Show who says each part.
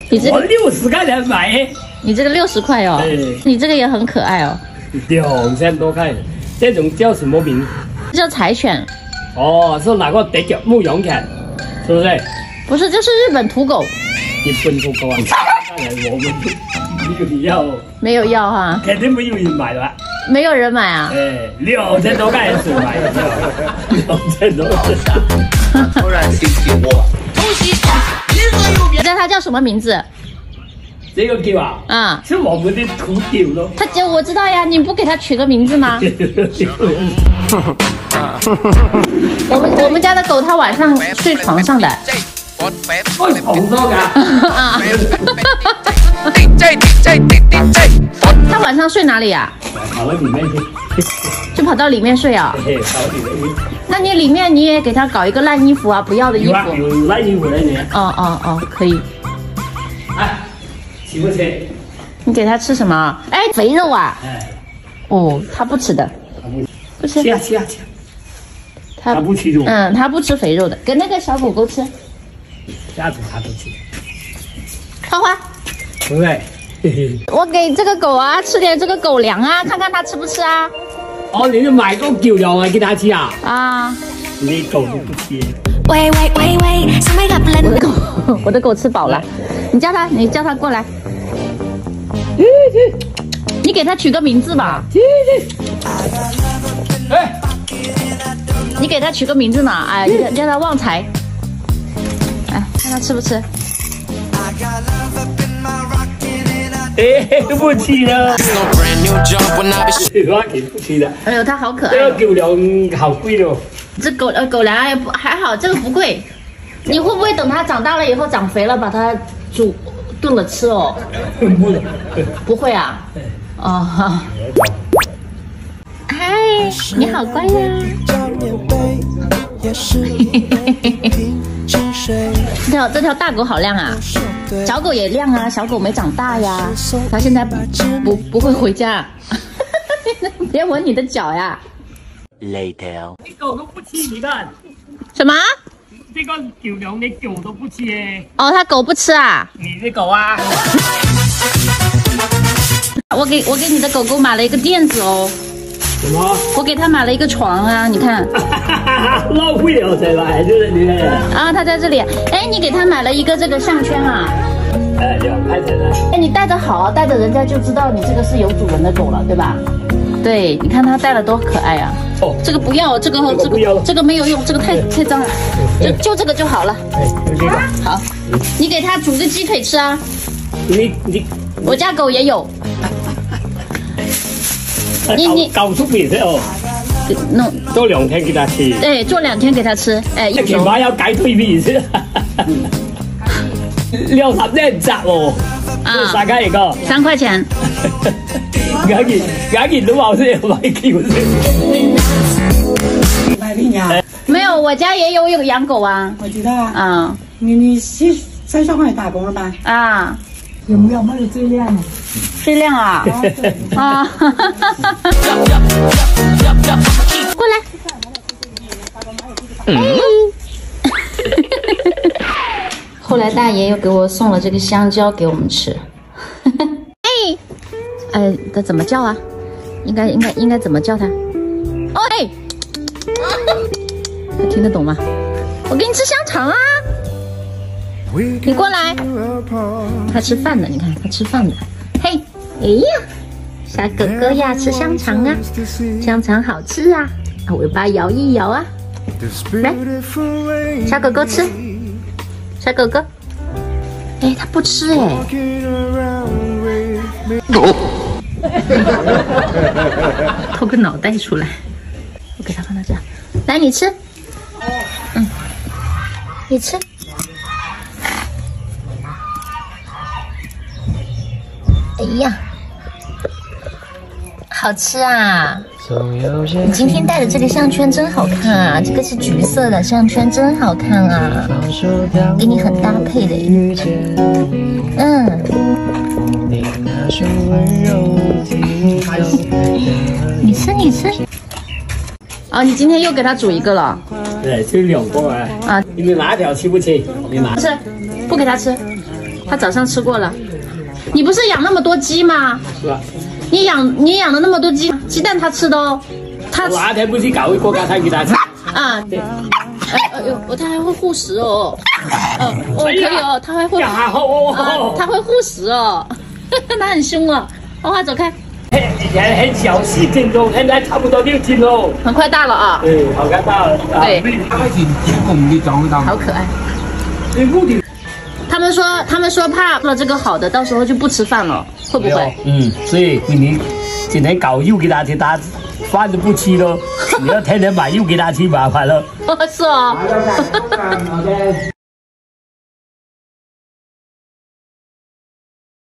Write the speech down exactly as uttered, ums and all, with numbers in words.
Speaker 1: 你这个
Speaker 2: 我六十块钱买，
Speaker 1: 你这个六十块哦，你这个也很可爱哦，
Speaker 2: 两千多块，这种叫什么名字？
Speaker 1: 叫柴犬。
Speaker 2: 哦，是哪个德国牧羊犬，是不是？
Speaker 1: 不是，就是日本土狗。
Speaker 2: 日本土狗啊，看来我们没有要，
Speaker 1: 没有要哈，
Speaker 2: 肯定没有人买了。
Speaker 1: 没有人买啊？
Speaker 2: 哎，两千多块钱买的，两千多块。
Speaker 3: 突然提起我，恭喜你
Speaker 1: 你知道它叫什么名字？
Speaker 2: 这个狗啊，
Speaker 1: 啊，
Speaker 2: 是我们的土狗咯。
Speaker 1: 它叫我知道呀，你不给它取个名字吗？我们我们家的狗它晚上睡床上的。
Speaker 2: 我床多噶。
Speaker 1: 啊。它晚上睡哪里呀？
Speaker 2: 跑到里面去。
Speaker 1: 就跑到里面睡啊？
Speaker 2: 对，跑到里面去。
Speaker 1: 那你里面你也给它搞一个烂衣服啊，不要的衣服。
Speaker 2: 有啊，有烂衣服的你。
Speaker 1: 哦哦哦，可以。
Speaker 2: 哎，吃不吃？
Speaker 1: 你给它吃什么？哎，肥肉啊。
Speaker 2: 哎。
Speaker 1: 哦，它不吃的。不吃。
Speaker 2: 吃啊吃啊吃。
Speaker 1: 它
Speaker 2: 不吃肉。
Speaker 1: 嗯，它不吃肥肉的，给那个小狗狗吃。
Speaker 2: 下次它都吃。
Speaker 1: 花花。
Speaker 2: 不对。
Speaker 1: 我给这个狗啊吃点这个狗粮啊，看看它吃不吃啊。
Speaker 2: 哦，你就买个狗粮来给它吃啊？
Speaker 1: 啊。
Speaker 2: 你狗都不吃。
Speaker 4: 喂喂喂喂，
Speaker 1: 我的狗，我的狗吃饱了。你叫它，你叫它过来。你给它取个名字吧。
Speaker 2: 哎，
Speaker 1: 你给它取个名字嘛？哎，你叫它旺财。哎，看它吃不吃。
Speaker 2: 哎，不吃了。我给不吃的。
Speaker 1: 哎呦，它好可爱。
Speaker 2: 这个狗粮好贵哦。
Speaker 1: 这狗呃狗粮也不还好，这个不贵。你会不会等它长大了以后长肥了，把它煮炖了吃哦？
Speaker 2: 不的。
Speaker 1: 不会啊。哦哈。嗨，你好乖呀。这条这条大狗好亮啊，小狗也亮啊，小狗没长大呀，它现在不不不会回家，别闻你的脚呀。
Speaker 3: Later，
Speaker 2: 你狗都不吃，你看。
Speaker 1: 什么？
Speaker 2: 这个狗粮你狗都不吃耶。
Speaker 1: 哦，它狗不吃啊？
Speaker 2: 你的狗啊？
Speaker 1: 我给我给你的狗狗买了一个垫子哦。
Speaker 2: 什么？
Speaker 1: 我给它买了一个床啊，你看。
Speaker 2: 浪费了才买，就是你。
Speaker 1: 啊，它在这里。哎，你给它买了一个这个项圈啊。
Speaker 2: 哎，两块钱的。
Speaker 1: 哎，你带着好啊，带着人家就知道你这个是有主人的狗了，对吧？对，你看它带了多可爱啊。
Speaker 2: 哦，
Speaker 1: 这个不要，这个这个这个没有用，这个太太脏了，就就这个就好了。
Speaker 2: 哎，就这个。
Speaker 1: 好，你给它煮个鸡腿吃啊。
Speaker 2: 你你。
Speaker 1: 我家狗也有。你你
Speaker 2: 搞出品色哦。
Speaker 1: 弄
Speaker 2: 做兩天給他吃。
Speaker 1: 對，做兩天給他吃。哎，
Speaker 2: 一條馬有解退面先。六十一集喎。啊。大家嚟個。
Speaker 1: 三塊錢。
Speaker 2: 眼見眼見都話先買橋先。
Speaker 5: 买给你啊？
Speaker 1: 沒有，我家也有有養狗啊。
Speaker 5: 我知道啊。
Speaker 1: 啊。
Speaker 5: 你你洗在小房打工了吧？
Speaker 1: 啊。
Speaker 5: 有没有没有最亮的？
Speaker 1: 最亮啊！啊！过来。嗯。后来大爷又给我送了这个香蕉给我们吃。哎，哎，它怎么叫啊？应该应该应该怎么叫它？哦哎，他听得懂吗？我给你吃香肠啊！你过来。他吃饭的，你看他吃饭的。嘿，哎呀，小狗狗呀，吃香肠啊，香肠好吃啊！我把它摇一摇啊，来，小狗狗吃，小狗狗。哎，它不吃哎。偷个脑袋出来，我给它放到这，来你吃，嗯，你吃。哎呀，好吃啊！你今天戴的这个项圈真好看啊，这个是橘色的项圈，真好看啊，跟你很搭配的。嗯。你吃你吃。啊，你今天又给他煮一个了？
Speaker 2: 对，就两个啊。啊，你们哪条吃不吃？你拿。
Speaker 1: 不吃，不给他吃。 他早上吃过了。你不是养那么多鸡吗？
Speaker 2: 是吧？
Speaker 1: 你养你养了那么多鸡，鸡蛋他吃的哦。他
Speaker 2: 我那天不是搞一锅给他给他吃。
Speaker 1: 啊，对。哎哎呦，我他还会护食哦。哦哦，可以哦，他还会。啊，他会护食哦。他很凶哦。花花走开。
Speaker 2: 以前很小四斤重，现在差不多六斤哦。
Speaker 1: 很快大了啊。
Speaker 2: 对，好快大了。
Speaker 1: 对。好可爱。他们说，他们说怕了这个好的，到时候就不吃饭了，会不会？
Speaker 2: 嗯，所以你今天搞肉给他吃，他饭都不吃咯。你要天天买肉给他吃，麻烦了。
Speaker 1: 是哦。